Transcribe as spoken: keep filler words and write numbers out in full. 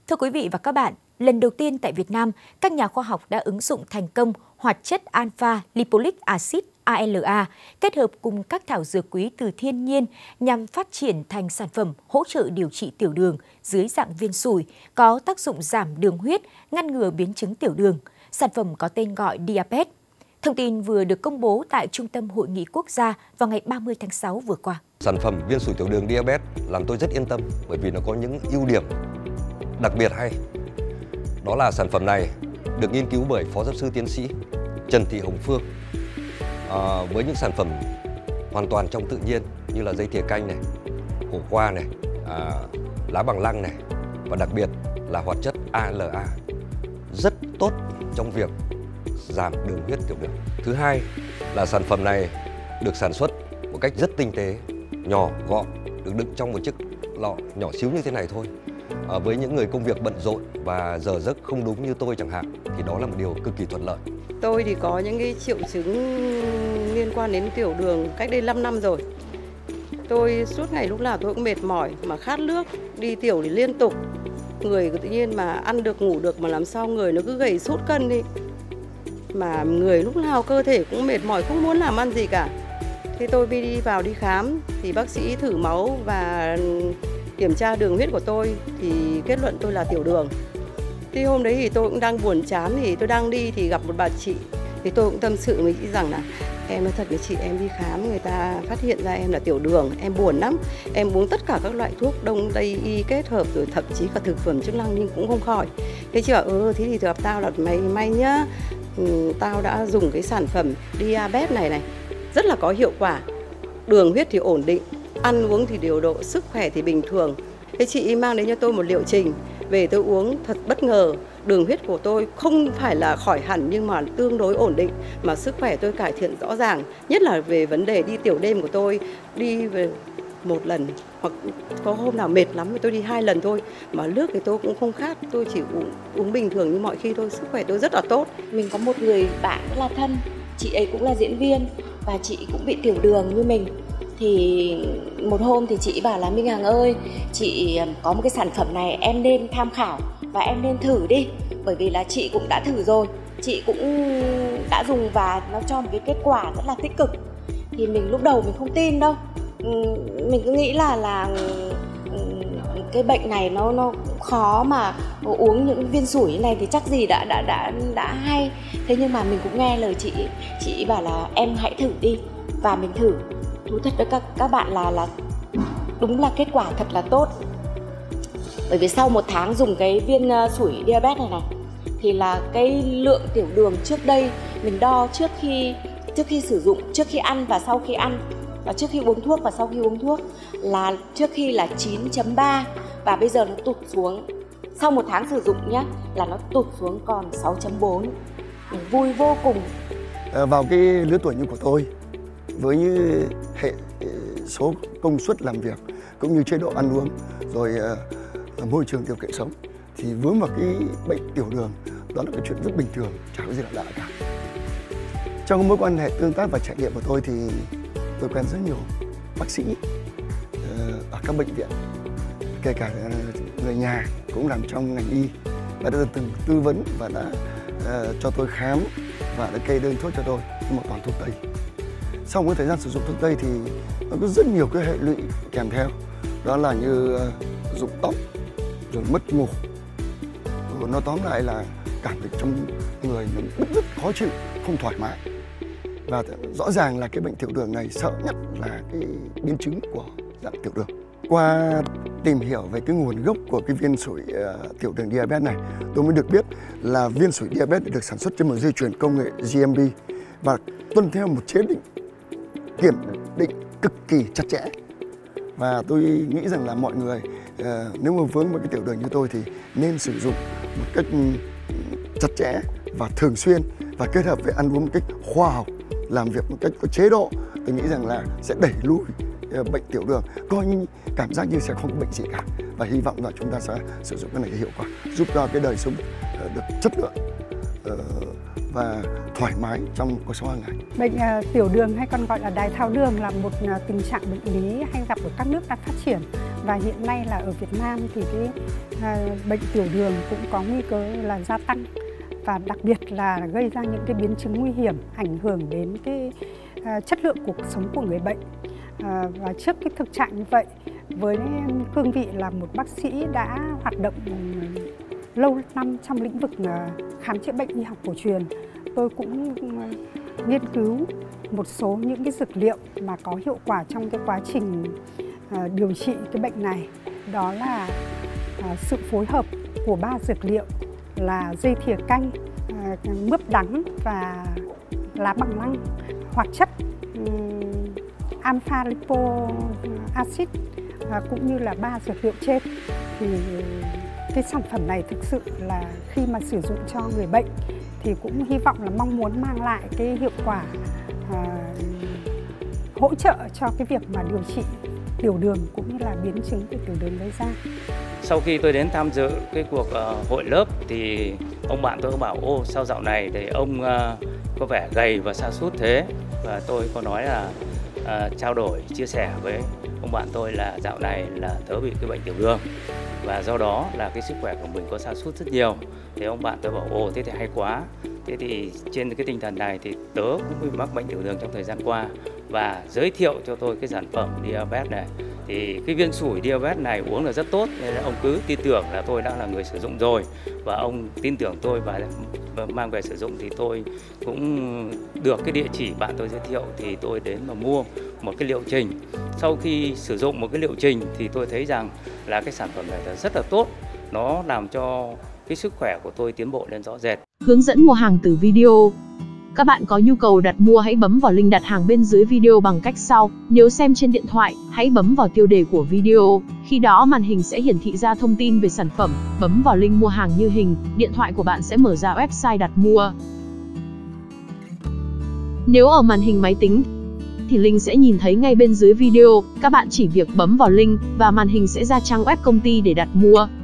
Thưa quý vị và các bạn, lần đầu tiên tại Việt Nam, các nhà khoa học đã ứng dụng thành công hoạt chất alpha lipoic acid A L A kết hợp cùng các thảo dược quý từ thiên nhiên nhằm phát triển thành sản phẩm hỗ trợ điều trị tiểu đường dưới dạng viên sủi, có tác dụng giảm đường huyết, ngăn ngừa biến chứng tiểu đường. Sản phẩm có tên gọi Diabet. Thông tin vừa được công bố tại Trung tâm Hội nghị Quốc gia vào ngày ba mươi tháng sáu vừa qua. Sản phẩm viên sủi tiểu đường Diabet làm tôi rất yên tâm bởi vì nó có những ưu điểm đặc biệt hay. Đó là sản phẩm này được nghiên cứu bởi Phó Giáo sư Tiến sĩ Trần Thị Hồng Phương à, với những sản phẩm hoàn toàn trong tự nhiên như là dây thìa canh này, khổ qua này, à, lá bằng lăng này và đặc biệt là hoạt chất A L A rất tốt trong việc giảm đường huyết tiểu đường. Thứ hai là sản phẩm này được sản xuất một cách rất tinh tế, nhỏ gọn, được đựng trong một chiếc lọ nhỏ xíu như thế này thôi. À, với những người công việc bận rộn và giờ giấc không đúng như tôi chẳng hạn thì đó là một điều cực kỳ thuận lợi. Tôi thì có những cái triệu chứng liên quan đến tiểu đường cách đây năm năm rồi. Tôi suốt ngày lúc nào tôi cũng mệt mỏi mà khát nước, đi tiểu thì liên tục. Người tự nhiên mà ăn được ngủ được mà làm sao người nó cứ gầy sút cân đi. Mà người lúc nào cơ thể cũng mệt mỏi không muốn làm ăn gì cả. Thế tôi đi vào đi khám thì bác sĩ thử máu và kiểm tra đường huyết của tôi thì kết luận tôi là tiểu đường. Thì hôm đấy thì tôi cũng đang buồn chán thì tôi đang đi thì gặp một bà chị. Thì tôi cũng tâm sự với chị rằng là em nói thật với chị, em đi khám người ta phát hiện ra em là tiểu đường, em buồn lắm. Em uống tất cả các loại thuốc đông tây y kết hợp rồi thậm chí cả thực phẩm chức năng nhưng cũng không khỏi. Thế chị bảo ừ thế thì gặp tao là may may nhá. Ừ, tao đã dùng cái sản phẩm Diabet này này rất là có hiệu quả. Đường huyết thì ổn định, ăn uống thì điều độ, sức khỏe thì bình thường. Thế chị mang đến cho tôi một liệu trình về tôi uống thật bất ngờ. Đường huyết của tôi không phải là khỏi hẳn nhưng mà tương đối ổn định, mà sức khỏe tôi cải thiện rõ ràng. Nhất là về vấn đề đi tiểu đêm của tôi, đi về một lần hoặc có hôm nào mệt lắm thì tôi đi hai lần thôi. Mà nước thì tôi cũng không khát, tôi chỉ uống, uống bình thường như mọi khi thôi. Sức khỏe tôi rất là tốt. Mình có một người bạn rất là thân, chị ấy cũng là diễn viên và chị cũng bị tiểu đường như mình. Thì một hôm thì chị bảo là Minh Hằng ơi, chị có một cái sản phẩm này em nên tham khảo và em nên thử đi. Bởi vì là chị cũng đã thử rồi, chị cũng đã dùng và nó cho một cái kết quả rất là tích cực. Thì mình lúc đầu mình không tin đâu, mình cứ nghĩ là là cái bệnh này nó nó khó mà uống những viên sủi như này thì chắc gì đã đã đã đã hay. Thế nhưng mà mình cũng nghe lời chị, chị bảo là em hãy thử đi và mình thử. Thú thật với các các bạn là là đúng là kết quả thật là tốt. Bởi vì sau một tháng dùng cái viên uh, sủi Diabet này này thì là cái lượng tiểu đường trước đây mình đo trước khi trước khi sử dụng, trước khi ăn và sau khi ăn, và trước khi uống thuốc và sau khi uống thuốc là trước khi là chín chấm ba và bây giờ nó tụt xuống. Sau một tháng sử dụng nhá là nó tụt xuống còn sáu chấm bốn. Mình vui vô cùng. À, vào cái lứa tuổi như của tôi, với như hệ số công suất làm việc cũng như chế độ ăn uống rồi uh, môi trường điều kiện sống thì vướng vào cái bệnh tiểu đường đó là cái chuyện rất bình thường, chả có gì là lạ cả. Trong mối quan hệ tương tác và trải nghiệm của tôi thì tôi quen rất nhiều bác sĩ uh, ở các bệnh viện, kể cả người nhà cũng làm trong ngành y và đã từng tư vấn và đã uh, cho tôi khám và đã kê đơn thuốc cho tôi, nhưng mà toàn thuốc tây. Sau cái thời gian sử dụng thuốc tây thì nó có rất nhiều cái hệ lụy kèm theo, đó là như uh, rụng tóc, rồi mất ngủ. Rồi nó tóm lại là cảm thấy trong người nó rất, rất khó chịu, không thoải mái. Và rõ ràng là cái bệnh tiểu đường này sợ nhất là cái biến chứng của dạng tiểu đường. Qua tìm hiểu về cái nguồn gốc của cái viên sủi uh, tiểu đường Diabet này, tôi mới được biết là viên sủi Diabet được sản xuất trên một dây chuyền công nghệ G M B và tuân theo một chế định kiểm định cực kỳ chặt chẽ. Và tôi nghĩ rằng là mọi người uh, nếu mà vướng vào cái tiểu đường như tôi thì nên sử dụng một cách chặt chẽ và thường xuyên và kết hợp với ăn uống một cách khoa học, làm việc một cách có chế độ. Tôi nghĩ rằng là sẽ đẩy lùi uh, bệnh tiểu đường, coi như cảm giác như sẽ không có bệnh gì cả. Và hy vọng là chúng ta sẽ sử dụng cái này hiệu quả, giúp cho cái đời sống uh, được chất lượng uh, và thoải mái trong cuộc sống hàng ngày. Bệnh uh, tiểu đường hay còn gọi là đái tháo đường là một uh, tình trạng bệnh lý hay gặp ở các nước đang phát triển Và hiện nay là ở Việt Nam thì cái à, bệnh tiểu đường cũng có nguy cơ là gia tăng, và đặc biệt là gây ra những cái biến chứng nguy hiểm, ảnh hưởng đến cái à, chất lượng cuộc sống của người bệnh. À, và trước cái thực trạng như vậy, với cương vị là một bác sĩ đã hoạt động lâu năm trong lĩnh vực khám chữa bệnh y học cổ truyền, tôi cũng nghiên cứu một số những cái dược liệu mà có hiệu quả trong cái quá trình uh, điều trị cái bệnh này. Đó là uh, sự phối hợp của ba dược liệu là dây thìa canh, uh, mướp đắng và lá bằng lăng. Hoạt chất um, alpha lipo acid uh, cũng như là ba dược liệu trên, thì cái sản phẩm này thực sự là khi mà sử dụng cho người bệnh thì cũng hy vọng là mong muốn mang lại cái hiệu quả à, hỗ trợ cho cái việc mà điều trị tiểu đường cũng như là biến chứng của tiểu đường gây ra. Sau khi tôi đến tham dự cái cuộc uh, hội lớp thì ông bạn tôi có bảo ô sao dạo này thì ông uh, có vẻ gầy và sa sút thế, và tôi có nói là uh, trao đổi chia sẻ với ông bạn tôi là dạo này là tớ bị cái bệnh tiểu đường và do đó là cái sức khỏe của mình có sa sút rất nhiều. Thì ông bạn tôi bảo ồ thế thì hay quá. Thế thì trên cái tinh thần này thì tớ cũng bị mắc bệnh tiểu đường trong thời gian qua và giới thiệu cho tôi cái sản phẩm Diabet này. Thì cái viên sủi Diabet này uống là rất tốt, nên là ông cứ tin tưởng là tôi đã là người sử dụng rồi và ông tin tưởng tôi và mang về sử dụng. Thì tôi cũng được cái địa chỉ bạn tôi giới thiệu thì tôi đến mà mua một cái liệu trình. Sau khi sử dụng một cái liệu trình thì tôi thấy rằng là cái sản phẩm này là rất là tốt, nó làm cho cái sức khỏe của tôi tiến bộ lên rõ rệt. Hướng dẫn mua hàng từ video. Các bạn có nhu cầu đặt mua hãy bấm vào link đặt hàng bên dưới video bằng cách sau. Nếu xem trên điện thoại, hãy bấm vào tiêu đề của video. Khi đó màn hình sẽ hiển thị ra thông tin về sản phẩm. Bấm vào link mua hàng như hình, điện thoại của bạn sẽ mở ra website đặt mua. Nếu ở màn hình máy tính thì link sẽ nhìn thấy ngay bên dưới video. Các bạn chỉ việc bấm vào link và màn hình sẽ ra trang web công ty để đặt mua.